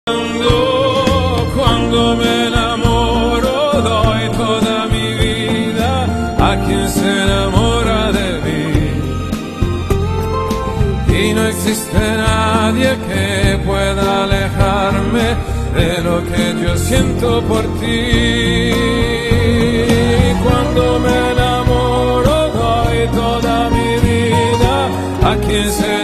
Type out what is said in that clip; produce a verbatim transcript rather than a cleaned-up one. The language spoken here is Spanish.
Cuando, cuando me enamoro doy toda mi vida a quien se enamora de mí, y no existe nadie que pueda alejarme de lo que yo siento por ti. Cuando me enamoro doy toda mi vida a quien se